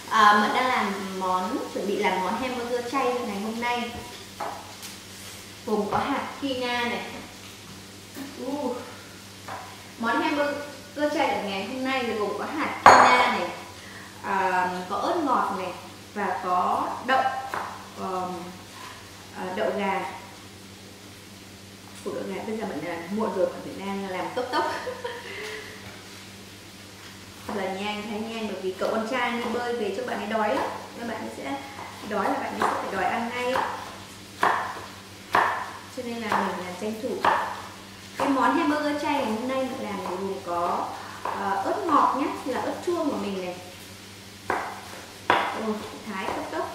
Mận đang chuẩn bị làm món hamburger chay ngày hôm nay. Gồm có hạt quinoa này. Món hamburger chay ở ngày hôm nay gồm có hạt quinoa này, có ớt ngọt này và có đậu gà. Củ đậu gà bây giờ mình muộn rồi, phải đang làm tốc thật là nhanh, thấy nhanh, bởi vì cậu con trai đi bơi về cho bạn ấy đói lắm, nên bạn ấy sẽ đói là bạn ấy sẽ phải đòi ăn ngay ấy. Cho nên là mình tranh thủ. Cái món hamburger chay ngày hôm nay mình làm gồm có ớt ngọt nhé, là ớt chuông của mình này, thái tốc.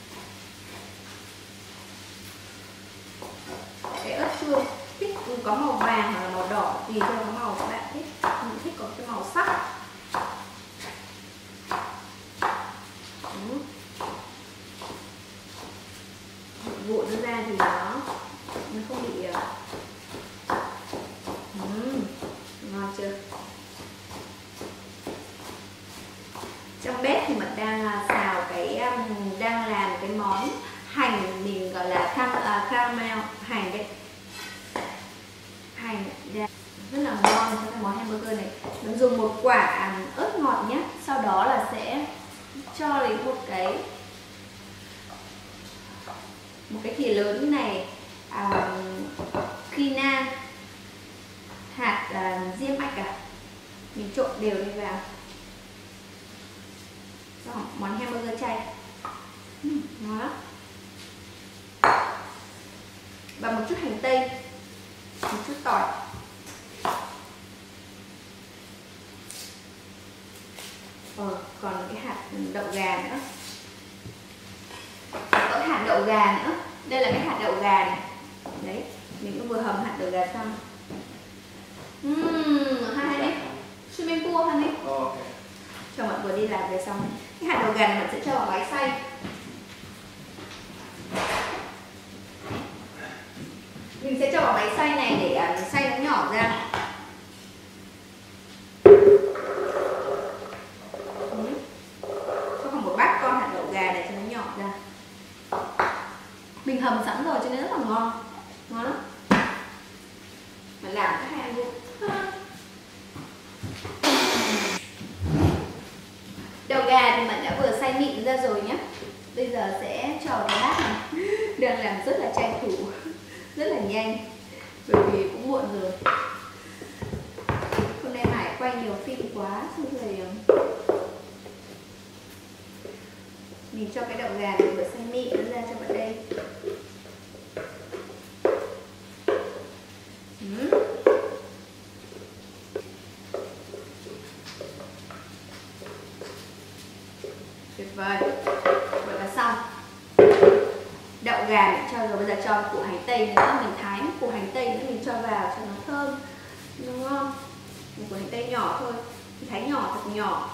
Cái ớt chuông thích có màu vàng hoặc là màu đỏ, tùy theo cái màu các bạn thích. Mình thích có cái màu sắc. Vụn ra thì nó không bị ngon chưa? Trong bếp thì mình đang xào đang làm cái món hành, mình gọi là caramel hành đấy. Hành rất là ngon cho cái món hamburger này. Mình dùng một quả ớt ngọt nhé. Sau đó là sẽ cho lấy một cái thìa lớn này quinoa, hạt diêm ách mình trộn đều lên vào. Đó, món hamburger chay ngon lắm. Và một chút hành tây, một chút tỏi. Còn cái hạt đậu gà nữa. Có hạt đậu gà nữa. Đây là cái hạt đậu gà này. Đấy, mình cũng vừa hầm hạt đậu gà xong. Hay đấy. Swimming pool hay đấy. Cho mọi người đi làm về xong. Cái hạt đậu gà này mình sẽ cho vào máy xay. Mình sẽ cho vào máy xay này để xay nó nhỏ ra. Cho khoảng một bát con hạt đậu gà này cho nó nhỏ ra. Mình hầm sẵn rồi cho nên rất là ngon. Ngon lắm. Mà làm cái hay ăn luôn. Đậu gà thì mình đã vừa xay mịn ra rồi nhé. Bây giờ sẽ cho vào cái bát này. Đang làm rất là tranh thủ, rất là nhanh, bởi vì cũng muộn rồi. Hôm nay Hải quay nhiều phim quá, xong rồi mình cho cái đậu gà mình vừa xay mịn nó ra cho vào đây. Tuyệt vời. Vậy là xong. Đậu gà mình cho rồi, bây giờ cho củ hành tây nữa, mình thái một củ hành tây nữa mình cho vào cho nó thơm, nó ngon. Một củ hành tây nhỏ thôi, mình thái nhỏ thật nhỏ.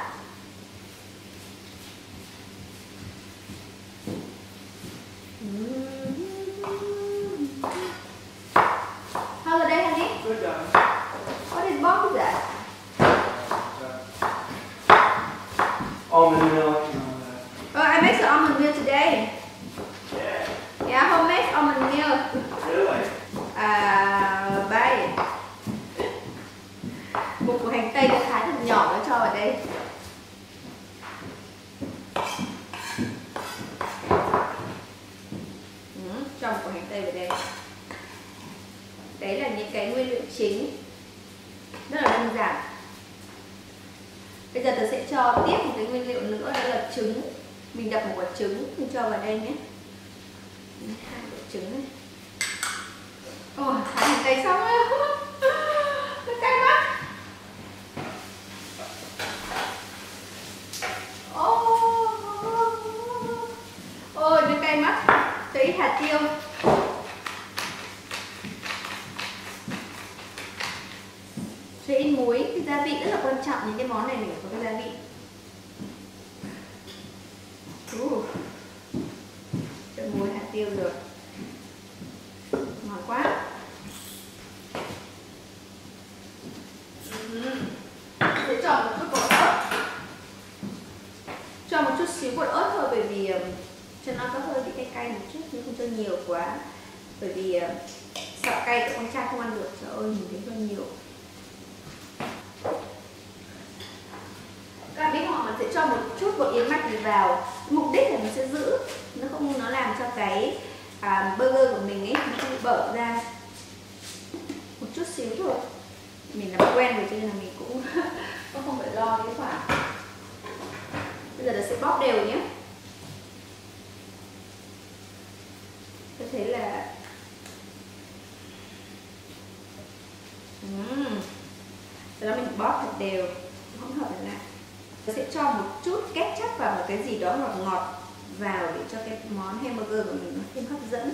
How's the day, honey? Good job. What is Bob is that? Almond milk and all that. Oh, I made some almond milk today. Yeah. Yeah, homemade almond milk. Really? Bay. Một củ hành tây đã thái thật nhỏ nó cho vào đây. Cho một củ hành tây vào đây. Đấy là những cái nguyên liệu chính, rất là đơn giản. Bây giờ tớ sẽ cho tiếp một cái nguyên liệu nữa, đó là trứng. Mình đập một quả trứng, mình cho vào đây nhé. 2 quả trứng này. Thái hành tây xong rồi. Nó cay mắt. Ôi, nó cay mắt. Tí hạt tiêu. Cho ít muối, cái gia vị rất là quan trọng, những cái món này mình có cái gia vị. Cho muối hạt tiêu rồi. Ngon quá. Sẽ cho một chút bột ớt. Cho một chút xíu bột ớt thôi, bởi vì cho nó có hơi bị cay cay một chút, nhưng không cho nhiều quá, bởi vì sợ cay các con trai không ăn được. Trời ơi, nhìn thấy hơi nhiều. Các bạn biết không, mình sẽ cho một chút bột yến mạch này vào, mục đích là mình sẽ giữ nó làm cho cái burger của mình ấy nó không bở ra, một chút xíu thôi. Mình làm quen rồi cho nên là mình cũng không phải lo cái khoản. Bây giờ nó sẽ bóp đều nhé. Tôi thấy là đó, mình bóp thật đều, hỗn hợp lại. Tôi sẽ cho một chút ketchup vào một cái gì đó ngọt ngọt vào để cho cái món hamburger của mình nó thêm hấp dẫn.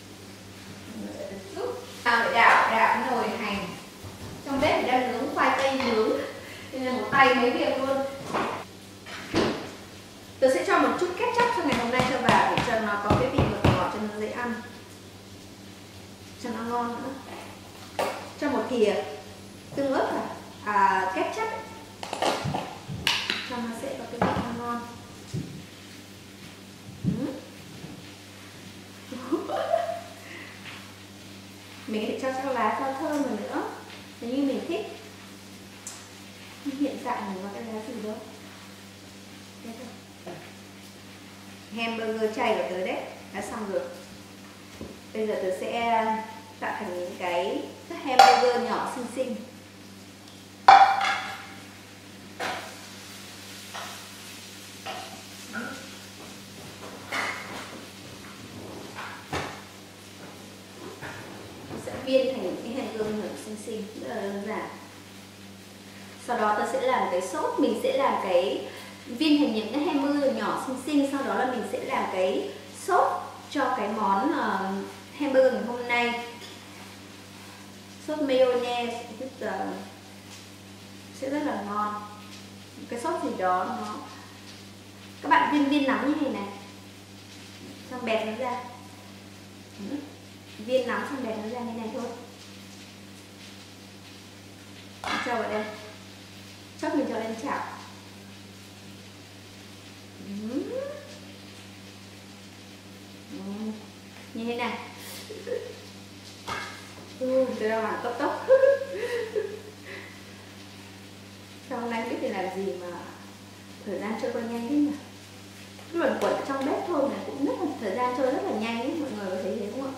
Nào để đảo nồi hành. Trong bếp thì đang nướng khoai tây nướng, nên là một tay mấy việc luôn. Tôi sẽ cho một chút ketchup cho ngày hôm nay cho vào để cho nó có cái vị ngọt ngọt cho nó dễ ăn, cho nó ngon nữa. Cho một thìa tương ớt ketchup cho nó sẽ có cái vị ngon. Mình có thể cho lá rau thơm vào nữa nếu như mình thích. Nhưng hiện tại mình có cái lá gì đâu. Hamburger chay của tớ đấy đã xong rồi. Bây giờ tớ sẽ tạo thành những cái hamburger nhỏ xinh xinh. Sẽ viên thành những cái hamburger nhỏ xinh xinh, rất là đơn giản. Sau đó ta sẽ làm cái sốt, mình sẽ làm cái viên thành những cái hamburger nhỏ xinh xinh. Sau đó là mình sẽ làm cái sốt cho cái món hamburger ngày hôm nay. Sốt mayonnaise sẽ rất là ngon. Cái sốt gì đó nó, các bạn viên nắm như thế này, xong bẹt nó ra. Viên nắm xong bẹt nó ra như này thôi. Cho vào đây, chắc mình cho lên chảo. Như thế này. Tôi đang làm tốc tốc. Sao hôm nay biết thì làm gì mà thời gian trôi qua nhanh thế nhỉ? Luẩn quẩn ở trong bếp thôi này cũng rất là, thời gian trôi rất là nhanh ấy, mọi người có thấy thế không ạ?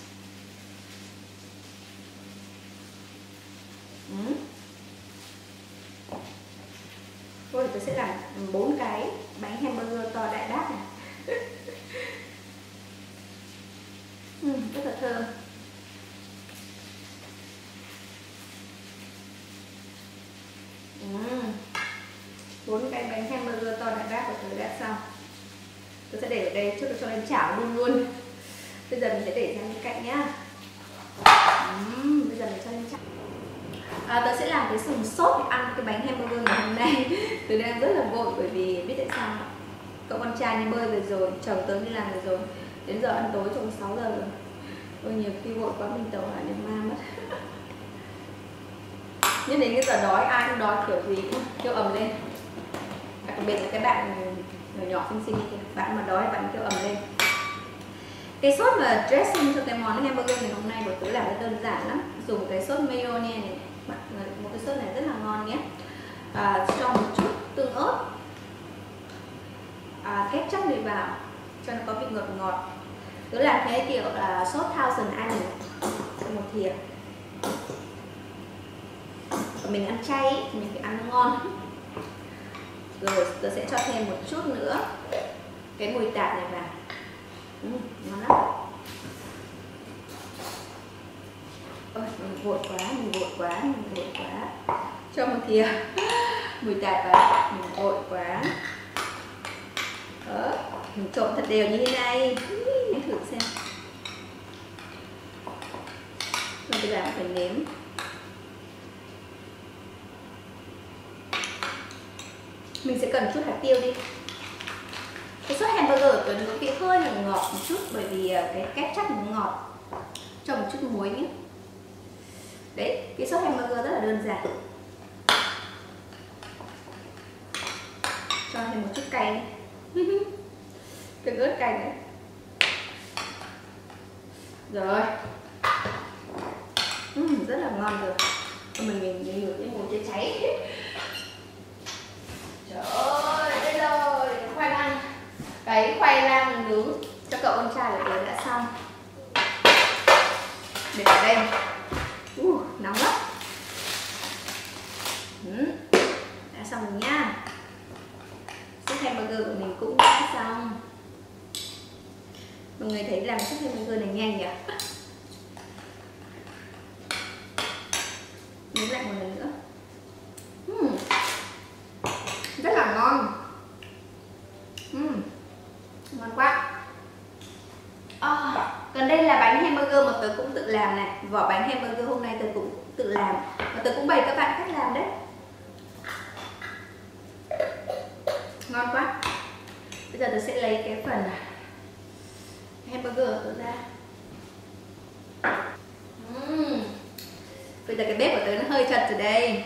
Thôi tôi sẽ làm 4 cái bánh hamburger to đại bác này. Rất là thơm. Bốn cái bánh hamburger to đại bác của tôi đã xong. Tôi sẽ để ở đây trước cho lên chảo luôn. Bây giờ mình sẽ để sang bên cạnh nhá. Bây giờ mình cho lên chảo. Tôi sẽ làm cái sườn sốt để ăn cái bánh hamburger ngày hôm nay. Tôi đang rất là vội bởi vì biết tại sao không? Cậu con trai đi bơi về rồi, chồng tớ đi làm về rồi, đến giờ ăn tối trong 6 giờ rồi. Ôi nhiều khi vội quá mình tàu hỏa nhập ma mất. Nhưng đến cái giờ đói, ai cũng đói kiểu gì cũng kêu ầm lên. Đặc biệt là cái bạn nhỏ nhỏ xinh xinh kìa, bạn mà đói bạn kêu ầm lên. Cái sốt mà dressing cho cái món hamburger ngày hôm nay của tớ làm rất đơn giản lắm. Dùng cái sốt mayonnaise này, một cái sốt này rất là ngon nhé. Cho một chút tương ớt, ketchup này vào cho nó có vị ngọt ngọt. Tớ làm cái kiểu là sốt Thousand Island một thìa. Và mình ăn chay ý, mình phải ăn nó ngon. Rồi tớ sẽ cho thêm một chút nữa cái mùi tạt này vào. Ngon lắm. Ôi, mình vội quá. Cho một thìa mùi tạt vào, mình vội quá. Đó, mình trộn thật đều như thế này. Thử xem. Rồi bây giờ phải nếm. Mình sẽ cần chút hạt tiêu đi. Cái sốt hamburger của nó có vị hơi là ngọt một chút, bởi vì cái ketchup nó ngọt. Cho một chút muối nhé. Đấy, cái sốt hamburger rất là đơn giản. Cho thêm một chút cay này. Cái ớt cay đấy. Rồi. Rất là ngon rồi. Mình ngửi cái mùi cháy cháy. Trời ơi, đây rồi, khoai lang. Cái khoai lang nướng cho cậu con trai của tớ đã xong. Để ở đây. Nóng lắm. Đã xong rồi nha. Súp hamburger của mình cũng đã xong. Mọi người thấy làm súp hamburger này nhanh nhỉ? Nướng lại một lần nữa. Rất là ngon. Ngon quá. Còn đây là bánh hamburger mà tớ cũng tự làm này. Vỏ bánh hamburger hôm nay tớ cũng tự làm. Và tớ cũng bày các bạn cách làm đấy. Ngon quá. Bây giờ tớ sẽ lấy cái phần hamburger của tớ ra. Bây giờ cái bếp của tớ nó hơi chật rồi đây.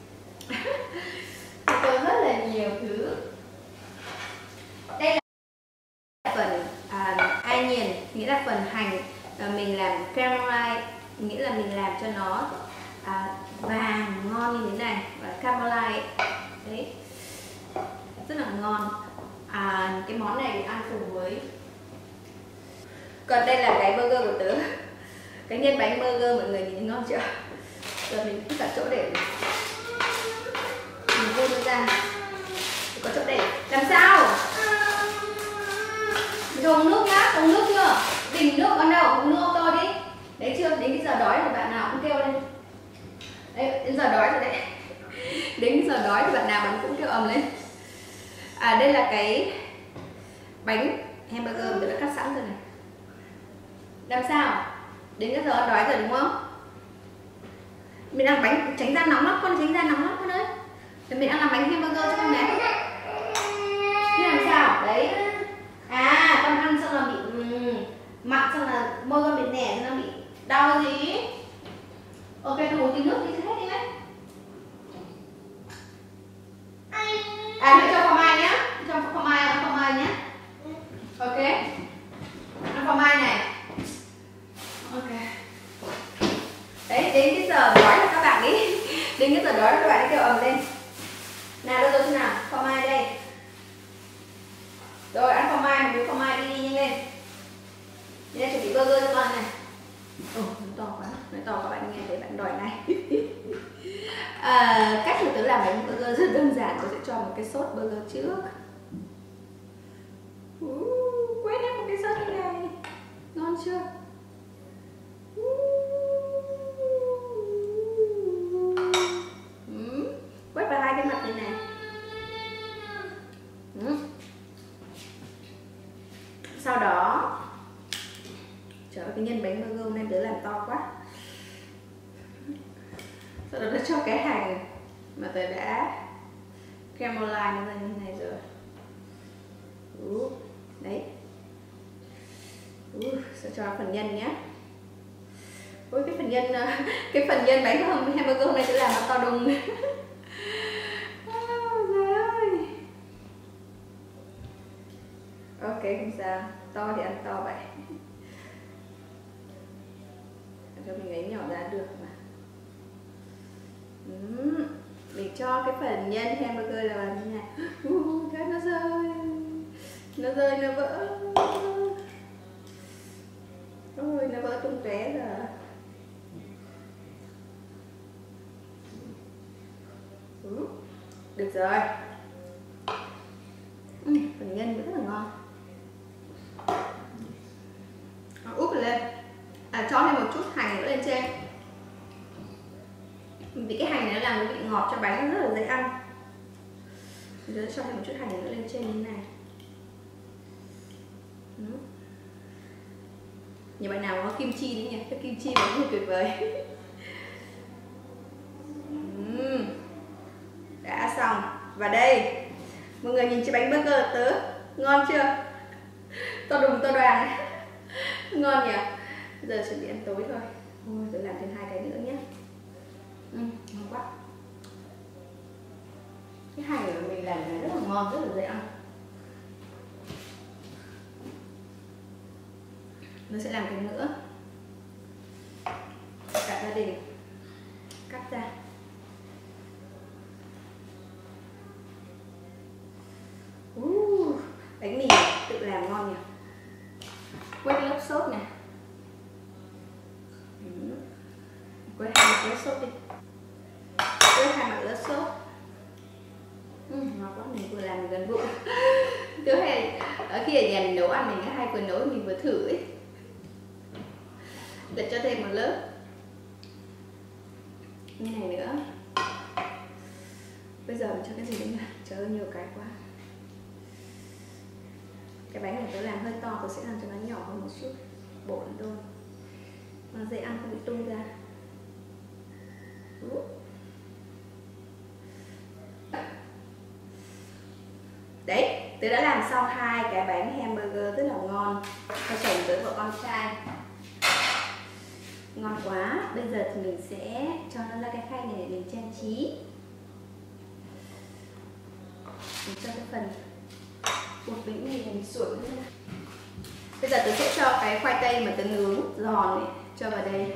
Có rất là nhiều thứ. Đây là phần onion, nghĩa là phần hành. Mình làm caramelize, nghĩa là mình làm cho nó vàng ngon như thế này. Và caramelize đấy, rất là ngon. Cái món này ăn cùng với. Còn đây là cái burger của tớ. Cái nhân bánh burger mọi người nhìn ngon chưa? Giờ mình tất cả chỗ để mình vươn nó ra. Có chỗ để. Làm sao? Dùng nước nhá, dùng nước chưa? Bình nước con đâu? Uống nước to đi. Đấy chưa? Đến cái giờ đói thì bạn nào cũng kêu lên. Đấy, đến giờ đói rồi đấy. Đến giờ đói thì bạn nào bạn cũng kêu ầm lên. Đây là cái bánh hamburger mình đã cắt sẵn rồi này. Làm sao? Đến cái giờ đói rồi đúng không? Mình ăn bánh tránh ra nóng lắm, con tránh ra nóng lắm con ơi. Thì mình ăn làm bánh hamburger cho con này. Thế làm sao? Đấy. Con ăn xong là bị mặn, xong là môi con bị nẻ, xong là bị đau gì? Ok, con uống tí nước đi hết đi đấy. Mình cho phô mai nhá. Cho phô mai nhá. Ok. Ăn phô mai này. Ok. Đấy, đến cái giờ đói là các bạn đi. Đến cái giờ đói các bạn kêu ầm lên. Nào đâu rồi nào, phô mai đây. Rồi ăn phô mai, một miếng phô mai đi nhanh lên. Đây chuẩn bị burger cho con này. Nó to quá, nói to các bạn nghe thấy bạn đòi ngay. Cách của tớ làm bánh burger rất đơn giản. Tôi sẽ cho một cái sốt burger trước. Quét em một cái sốt như này. Ngon chưa? Quét vào hai cái mặt này này. Sau đó, trời ơi, cái nhân bánh burger hôm nay tớ làm to quá. Sau đó tớ cho cái hành mà tớ đã caramelize nó ra như thế này rồi. Đấy. Sẽ cho phần nhân nhé. Ôi cái phần nhân bánh hamburger hôm nay tớ làm nó to đùng. Trời ơi. Ok, không sao. To thì ăn to vậy. Cho mình lấy nhỏ ra được mà. Mình cho cái phần nhân hamburger là như thế này. Cái nó rơi, nó vỡ. Ôi, nó vỡ tung tóe rồi. Được rồi. Phần nhân rất là ngon. Úp lên. Cho thêm một chút hành nữa lên trên. Vì cái hành này nó làm cái vị ngọt cho bánh rất là dễ ăn. Mình sẽ cho thêm một chút hành nữa lên trên như thế này. Nhiều bạn nào có kim chi đấy nhỉ? Cái kim chi bánh thì tuyệt vời. Đã xong. Và đây, mọi người nhìn chiếc bánh burger tớ ngon chưa? To đùng to đoàn. Ngon nhỉ? Bây giờ chuẩn bị ăn tối thôi. Ôi, tôi làm thêm hai cái nữa nhé. Ngon quá. Cái hành của mình làm này rất là ngon, rất là dễ ăn. Nó sẽ làm cái nữa. Cả gia đình cắt ra. Bánh mì tự làm ngon nhỉ. Quét lớp sốt này. Quét 2 mặt lớp sốt đi. Quét 2 mặt lớp sốt. Ngon quá, mình vừa làm gần vụ. Thứ hai, khi ở nhà mình nấu ăn mình hay vừa nấu mình vừa thử ấy. Để cho thêm một lớp như này nữa. Bây giờ mình cho cái gì nữa nhỉ? Trời ơi nhiều cái quá. Cái bánh này tớ làm hơi to, tớ sẽ làm cho nó nhỏ hơn một chút, bổ lên đôi, nó dễ ăn không bị tung ra. Đấy, tớ đã làm xong 2 cái bánh hamburger rất là ngon cho chồng tớ và con trai. Ngon quá. Bây giờ thì mình sẽ cho nó ra cái khay này để mình trang trí. Mình cho cái phần bột bánh mì này mình sủi lên. Bây giờ tớ sẽ cho cái khoai tây mà tớ nướng giòn này cho vào đây.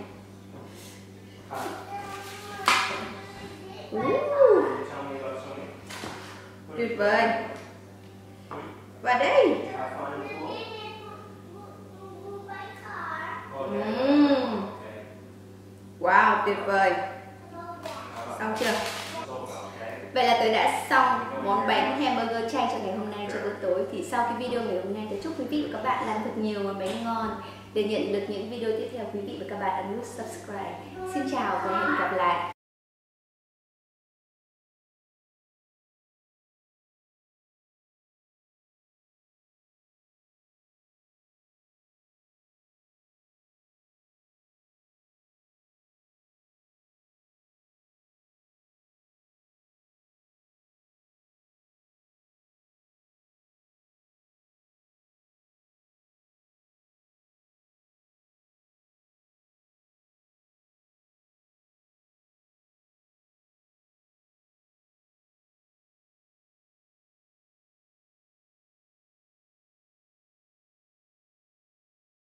Tuyệt vời. Và đây. Wow, tuyệt vời. Xong chưa? Vậy là tớ đã xong món bánh hamburger chay cho ngày hôm nay, cho bữa tối. Thì sau cái video ngày hôm nay, tớ chúc quý vị và các bạn làm thật nhiều món bánh ngon. Để nhận được những video tiếp theo, quý vị và các bạn ấn nút subscribe. Xin chào và hẹn gặp lại.